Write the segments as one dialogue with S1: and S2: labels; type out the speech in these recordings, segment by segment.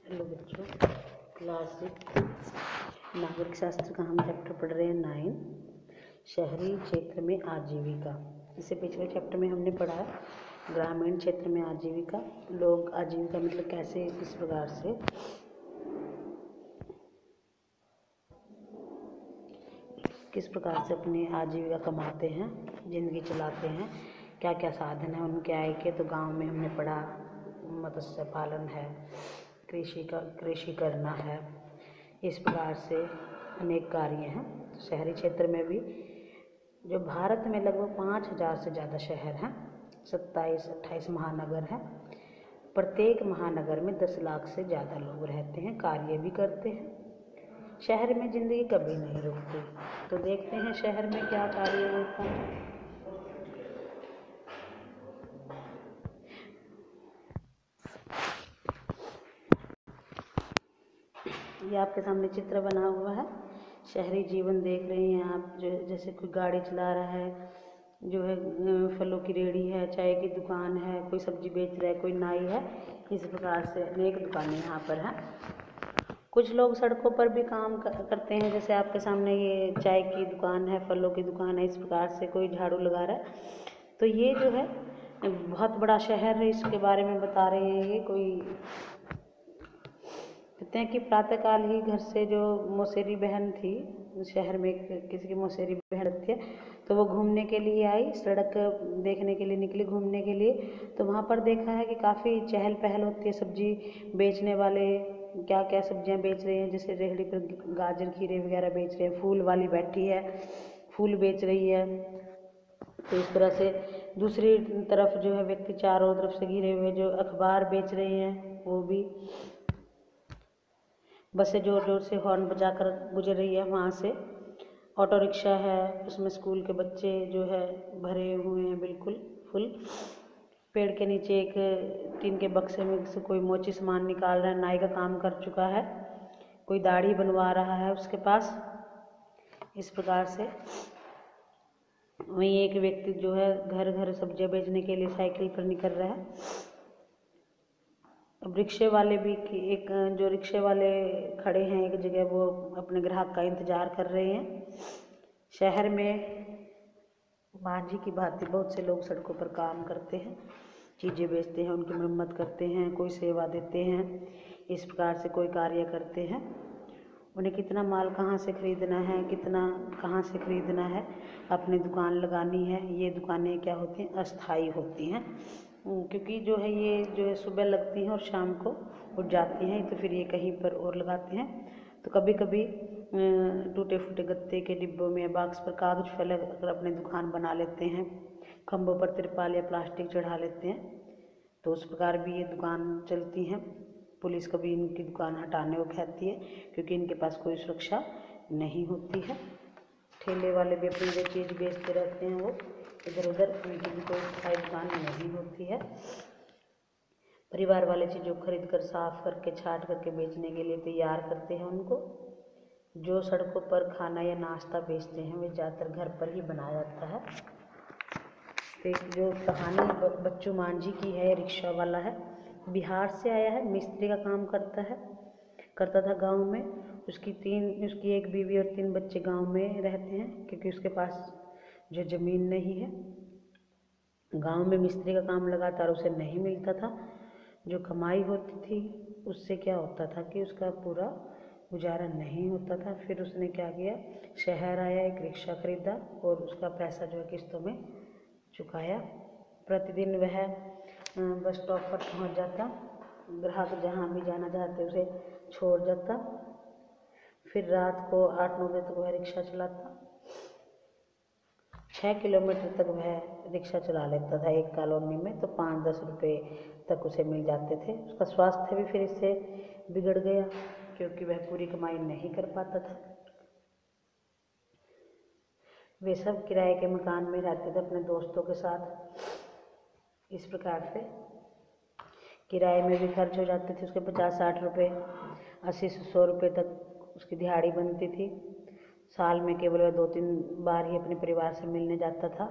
S1: Hello बच्चों, class 6 नागरिक शास्त्र का हम चैप्टर पढ़ रहे हैं 9 शहरी क्षेत्र में आजीविका। इससे पिछले चैप्टर में हमने पढ़ा ग्रामीण क्षेत्र में आजीविका। लोग आजीविका मतलब कैसे किस प्रकार से अपनी आजीविका कमाते हैं, ज़िंदगी चलाते हैं, क्या क्या साधन है उनके आय के। तो गांव में हमने पढ़ा मत्स्य पालन है, कृषि करना है। इस प्रकार से अनेक कार्य हैं। शहरी क्षेत्र में भी जो भारत में लगभग 5000 से ज़्यादा शहर हैं, 27-28 महानगर हैं। प्रत्येक महानगर में 10 लाख से ज़्यादा लोग रहते हैं, कार्य भी करते हैं। शहर में ज़िंदगी कभी नहीं रुकती। तो देखते हैं शहर में क्या कार्य होता है। ये आपके सामने चित्र बना हुआ है। शहरी जीवन देख रहे हैं आप, जो जैसे कोई गाड़ी चला रहा है, जो है फलों की रेहड़ी है, चाय की दुकान है, कोई सब्जी बेच रहा है, कोई नाई है। इस प्रकार से अनेक दुकानें यहाँ पर हैं। कुछ लोग सड़कों पर भी काम करते हैं, जैसे आपके सामने ये चाय की दुकान है, फलों की दुकान है। इस प्रकार से कोई झाड़ू लगा रहा है। तो ये जो है बहुत बड़ा शहर है, इसके बारे में बता रहे हैं। ये कोई कहते हैं कि प्रातःकाल ही घर से जो मौसेरी बहन थी, शहर में किसी की मौसेरी बहन थी, तो वो घूमने के लिए आई, सड़क देखने के लिए निकली घूमने के लिए। तो वहाँ पर देखा है कि काफ़ी चहल पहल होती है। सब्जी बेचने वाले क्या क्या सब्जियां बेच रहे हैं, जैसे रेहड़ी पर गाजर खीरे वगैरह बेच रहे हैं। फूल वाली बैठी है, फूल बेच रही है। तो इस तरह से दूसरी तरफ जो है व्यक्ति चारों तरफ से घिरे हुए जो अखबार बेच रहे हैं, वो भी। बसें जोर जोर से हॉर्न बजाकर गुजर रही है वहाँ से। ऑटो रिक्शा है, उसमें स्कूल के बच्चे जो है भरे हुए हैं बिल्कुल फुल। पेड़ के नीचे एक टीन के बक्से में से कोई मोची सामान निकाल रहा है, नाई का काम कर चुका है। कोई दाढ़ी बनवा रहा है उसके पास। इस प्रकार से वहीं एक व्यक्ति जो है घर घर सब्जियां बेचने के लिए साइकिल पर निकल रहा है। अब रिक्शे वाले भी जो रिक्शे वाले खड़े हैं एक जगह, वो अपने ग्राहक का इंतज़ार कर रहे हैं। शहर में मांझी की भांति बहुत से लोग सड़कों पर काम करते हैं, चीज़ें बेचते हैं, उनकी मरम्मत करते हैं, कोई सेवा देते हैं। इस प्रकार से कोई कार्य करते हैं। उन्हें कितना माल कहाँ से खरीदना है, कितना कहाँ से खरीदना है, अपनी दुकान लगानी है। ये दुकानें क्या होती हैं, अस्थाई होती हैं, क्योंकि जो है ये जो है सुबह लगती हैं और शाम को उठ जाती हैं। तो फिर ये कहीं पर और लगाते हैं। तो कभी कभी टूटे फूटे गत्ते के डिब्बों में, बॉक्स पर कागज फैला कर अपनी दुकान बना लेते हैं। खंभों पर तिरपाल या प्लास्टिक चढ़ा लेते हैं। तो उस प्रकार भी ये दुकान चलती हैं। पुलिस कभी इनकी दुकान हटाने को कहती है, क्योंकि इनके पास कोई सुरक्षा नहीं होती है। ठेले वाले भी अपनी जो चीज़ बेचते रहते हैं, वो इधर उधर, उनकी भी कोई स्थायी दुकान नहीं होती है। परिवार वाले चीज़ों को खरीद कर साफ करके छाट करके बेचने के लिए तैयार करते हैं उनको। जो सड़कों पर खाना या नाश्ता बेचते हैं, वे ज़्यादातर घर पर ही बनाया जाता है। तो जो कहानी बच्चू मांझी की है, रिक्शा वाला है, बिहार से आया है, मिस्त्री का काम करता था गांव में। उसकी एक बीवी और 3 बच्चे गांव में रहते हैं, क्योंकि उसके पास जो ज़मीन नहीं है। गांव में मिस्त्री का काम लगातार उसे नहीं मिलता था। जो कमाई होती थी उससे क्या होता था कि उसका पूरा गुजारा नहीं होता था। फिर उसने क्या किया, शहर आया, एक रिक्शा खरीदा और उसका पैसा जो है किस्तों में चुकाया। प्रतिदिन वह बस स्टॉप पर पहुंच जाता, ग्राहक जहां भी जाना चाहते उसे छोड़ जाता। फिर रात को 8-9 बजे तक वह रिक्शा चलाता। 6 किलोमीटर तक वह रिक्शा चला लेता था एक कॉलोनी में। तो 5-10 रुपये तक उसे मिल जाते थे। उसका स्वास्थ्य भी फिर इससे बिगड़ गया, क्योंकि वह पूरी कमाई नहीं कर पाता था। वे सब किराए के मकान में रहते थे अपने दोस्तों के साथ। इस प्रकार से किराए में भी खर्च हो जाते थे उसके 50-60 रुपये। 80 से 100 रुपये तक उसकी दिहाड़ी बनती थी। साल में केवल वह 2-3 बार ही अपने परिवार से मिलने जाता था।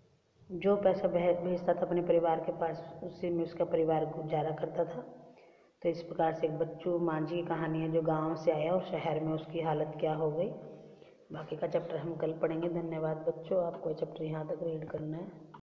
S1: जो पैसा भेजता था अपने परिवार के पास, उसी में उसका परिवार गुजारा करता था। तो इस प्रकार से एक बच्चू मांझी की कहानी है जो गांव से आया और शहर में उसकी हालत क्या हो गई। बाकी का चैप्टर हम कल पढ़ेंगे। धन्यवाद बच्चों, आपको चैप्टर यहाँ तक रीड करना है।